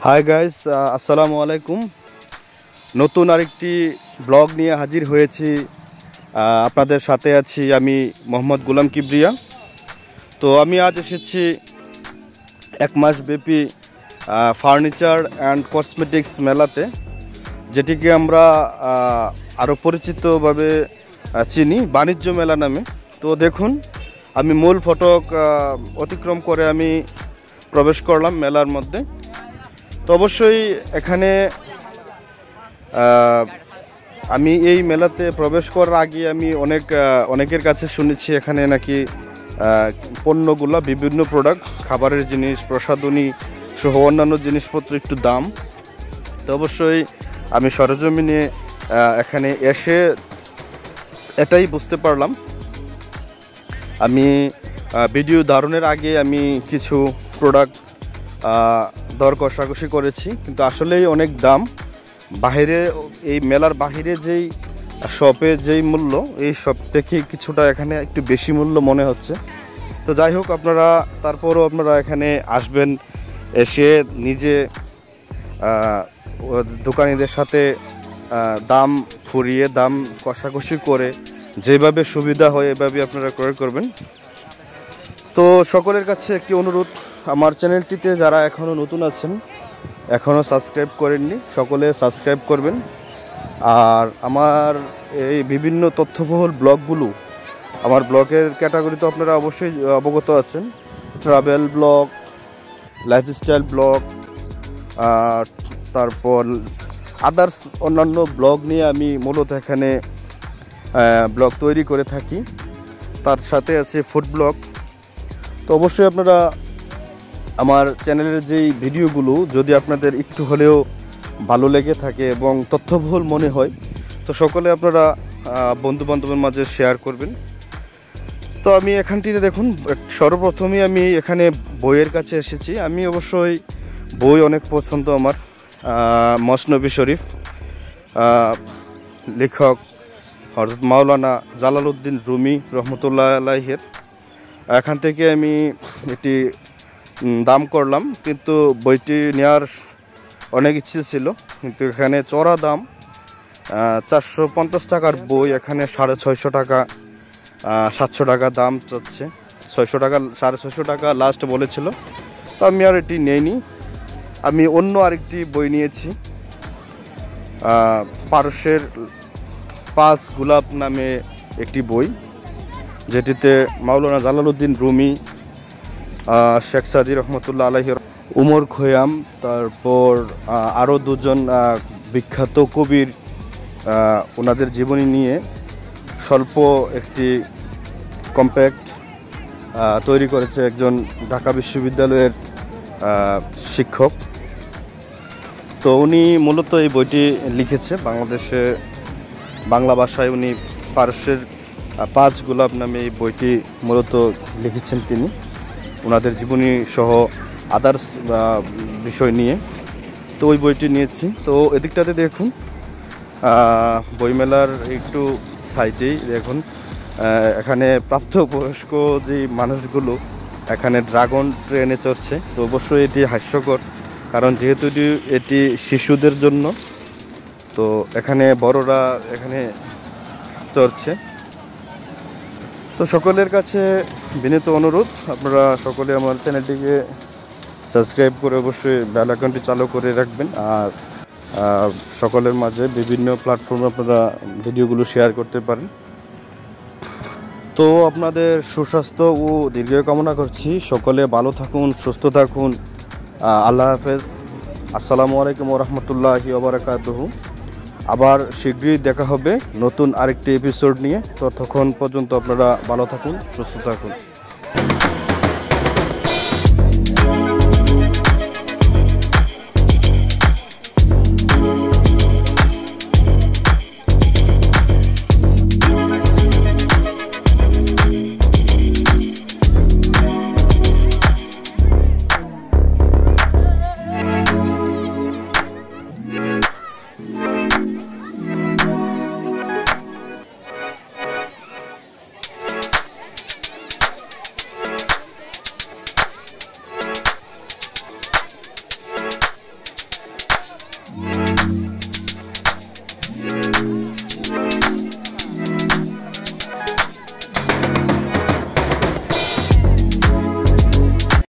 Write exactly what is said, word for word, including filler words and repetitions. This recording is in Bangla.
হাই গাইস, আসসালামু আলাইকুম। নতুন আরেকটি ব্লগ নিয়ে হাজির হয়েছি। আপনাদের সাথে আছি আমি মোহাম্মদ গোলাম কিবরিয়া। তো আমি আজ এসেছি এক মাস ব্যাপী ফার্নিচার অ্যান্ড কসমেটিক্স মেলাতে, যেটিকে আমরা আরও পরিচিতভাবে চিনি বাণিজ্য মেলা নামে। তো দেখুন, আমি মূল ফটক অতিক্রম করে আমি প্রবেশ করলাম মেলার মধ্যে। তো অবশ্যই এখানে আমি এই মেলাতে প্রবেশ করার আগে আমি অনেক অনেকের কাছে শুনেছি এখানে নাকি পণ্যগুলো, বিভিন্ন প্রোডাক্ট, খাবারের জিনিস, প্রসাধনী সহ অন্যান্য জিনিসপত্র একটু দাম। তো অবশ্যই আমি সরেজমিনে এখানে এসে এটাই বুঝতে পারলাম। আমি ভিডিও ধারণের আগে আমি কিছু প্রোডাক্ট দর কষাকষি করেছি, কিন্তু আসলেই অনেক দাম। বাহিরে, এই মেলার বাহিরে যেই শপে যেই মূল্য, এই শপ থেকে কিছুটা এখানে একটু বেশি মূল্য মনে হচ্ছে। তো যাই হোক, আপনারা তারপরও আপনারা এখানে আসবেন, এসে নিজে দোকানিদের সাথে দাম ফুরিয়ে, দাম কষাকষি করে যেভাবে সুবিধা হয় এভাবে আপনারা ক্রয় করবেন। তো সকলের কাছে একটি অনুরোধ, আমার চ্যানেলটিতে যারা এখনও নতুন আছেন, এখনও সাবস্ক্রাইব করেননি, সকলে সাবস্ক্রাইব করবেন। আর আমার এই বিভিন্ন তথ্যবহুল ব্লগগুলো, আমার ব্লগের ক্যাটাগরি তো আপনারা অবশ্যই অবগত আছেন, ট্রাভেল ব্লগ, লাইফস্টাইল ব্লগ, তারপর আদার্স অন্যান্য ব্লগ নিয়ে আমি মূলত এখানে ব্লগ তৈরি করে থাকি। তার সাথে আছে ফুড ব্লগ। তো অবশ্যই আপনারা আমার চ্যানেলের যেই ভিডিওগুলো যদি আপনাদের একটু হলেও ভালো লেগে থাকে এবং তথ্যবহুল মনে হয়, তো সকলে আপনারা বন্ধুবান্ধবের মাঝে শেয়ার করবেন। তো আমি এখানটিতে দেখুন, সর্বপ্রথমে আমি এখানে বইয়ের কাছে এসেছি। আমি অবশ্যই বই অনেক পছন্দ আমার। মসনবী শরীফ, লেখক হযরত মাওলানা জালালউদ্দিন রুমি রহমতুল্লাহ আলাইহির, এখান থেকে আমি একটি দাম করলাম, কিন্তু বইটি নেওয়ার অনেক ইচ্ছে ছিল, কিন্তু এখানে চড়া দাম। চারশো পঞ্চাশ টাকার বই এখানে সাড়ে ছয়শো টাকা, সাতশো টাকা দাম চাচ্ছে। ছয়শো টাকা, সাড়ে ছয়শো টাকা লাস্ট বলেছিল। তো আমি আর এটি নেইনি, আমি অন্য আরেকটি বই নিয়েছি। পারস্যের পাঁচ গোলাপ নামে একটি বই, যেটিতে মাওলানা জালালউদ্দিন রুমি, শেখ সাদি রহমতুল্লাহ আলাইহি, উমর খৈয়াম, তারপর আরও দুজন বিখ্যাত কবির ওনাদের জীবনী নিয়ে স্বল্প একটি কম্প্যাক্ট তৈরি করেছে একজন ঢাকা বিশ্ববিদ্যালয়ের শিক্ষক। তো উনি মূলত এই বইটি লিখেছে বাংলাদেশে, বাংলা ভাষায় উনি পারস্যের পাঁচ গোলাপ নামে এই বইটি মূলত লিখেছেন তিনি, ওনাদের জীবনী সহ আদার্স বিষয় নিয়ে। তো ওই বইটি নিয়েছি। তো এদিকটাতে দেখুন, বইমেলার একটু সাইডেই দেখুন, এখানে প্রাপ্তবয়স্ক যে মানুষগুলো এখানে ড্রাগন ট্রেনে চড়ছে। তো অবশ্যই এটি হাস্যকর, কারণ যেহেতু এটি শিশুদের জন্য, তো এখানে বড়রা এখানে চড়ছে। তো সকলের কাছে বিনীত অনুরোধ, আপনারা সকলে আমার চ্যানেলটিকে সাবস্ক্রাইব করে অবশ্যই বেল আইকনটি চালু করে রাখবেন। আর সকলের মাঝে বিভিন্ন প্ল্যাটফর্মে আপনারা ভিডিওগুলো শেয়ার করতে পারেন। তো আপনাদের সুস্বাস্থ্য ও দীর্ঘায়ু কামনা করছি। সকলে ভালো থাকুন, সুস্থ থাকুন। আল্লাহ হাফেজ। আসসালামু আলাইকুম ওয়া রাহমাতুল্লাহি ওয়া বারাকাতুহু। আবার শীঘ্রই দেখা হবে নতুন আরেকটি এপিসোড নিয়ে। ততক্ষণ পর্যন্ত আপনারা ভালো থাকুন, সুস্থ থাকুন।